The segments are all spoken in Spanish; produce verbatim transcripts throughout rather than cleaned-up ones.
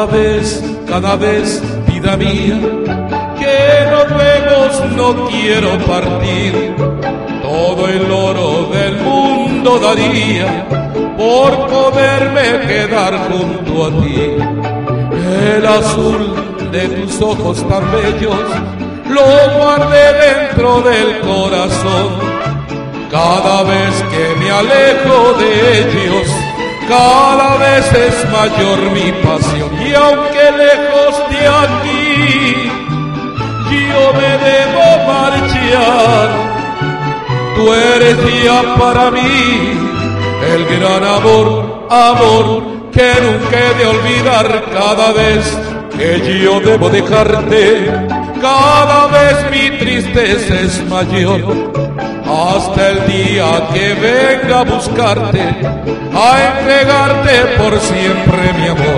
Cada vez, cada vez, vida mía, que nos vemos no quiero partir. Todo el oro del mundo daría por poderme quedar junto a ti. El azul de tus ojos tan bellos lo guardé dentro del corazón. Cada vez que me alejo de ellos, cada vez es mayor mi pasión. Y aunque lejos de aquí yo me debo marchar, tú eres ya para mí el gran amor, amor que nunca he de olvidar. Cada vez que yo debo dejarte, cada vez mi tristeza es mayor. Hasta el día que venga a buscarte, a entregarte por siempre mi amor.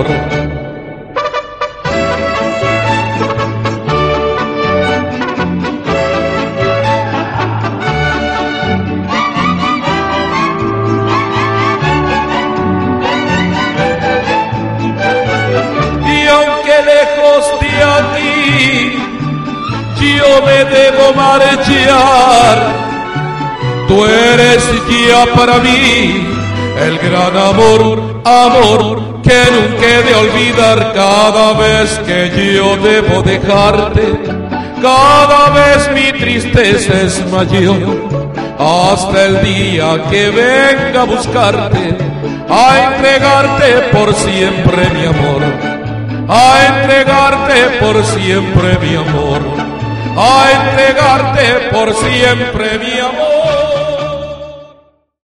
Y aunque lejos de aquí yo me debo marchar, tú eres ya para mí el gran amor, amor que nunca he de olvidar. Cada vez que yo debo dejarte, cada vez mi tristeza es mayor. Hasta el día que venga a buscarte, a entregarte por siempre mi amor, a entregarte por siempre mi amor, a entregarte por siempre mi amor.